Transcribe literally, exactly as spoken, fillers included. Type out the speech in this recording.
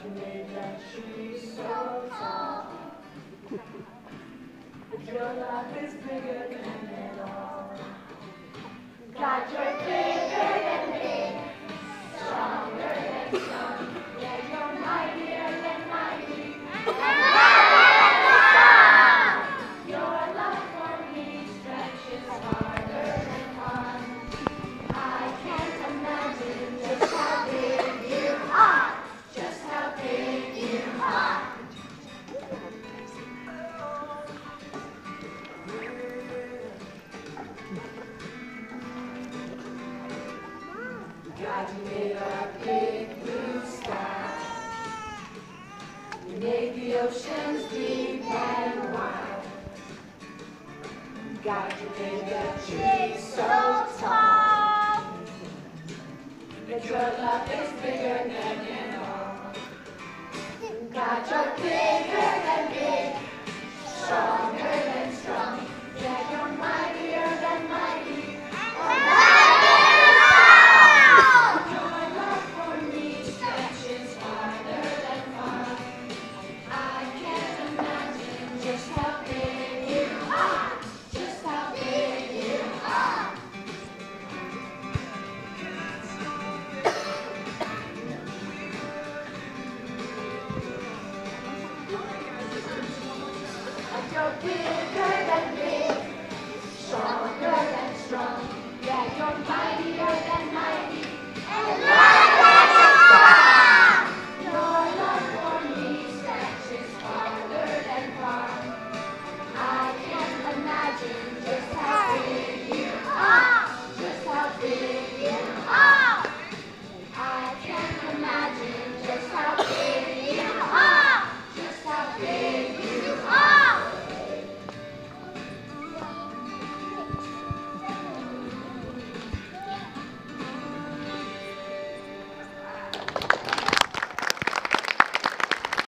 made that tree so tall. Your love is bigger than it all. God, you're bigger than big, stronger than strong. Yeah, you're mightier than mighty, and louder than sound. Your love for me stretches farther than far. I can't imagine just how big you are, just how big you are. God, you made a big blue sky. You made the oceans deep and wide. God, you made the trees so tall. That your love is bigger than it all. God, you're bigger than big, stronger than strong. Yeah, you're mightier than mighty, and louder than sound. Your love for me stretches farther than far. I can't imagine just how big you are, just how big you are. You're big.